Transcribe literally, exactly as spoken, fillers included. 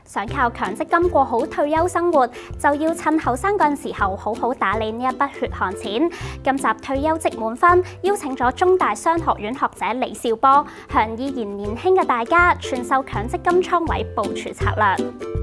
想靠強積金過好退休生活，就要趁後生嗰陣時候好好打理呢一筆血汗錢。今集退休即滿分，邀請咗中大商學院學者李兆波，向依然年輕嘅大家傳授強積金倉位部署策略。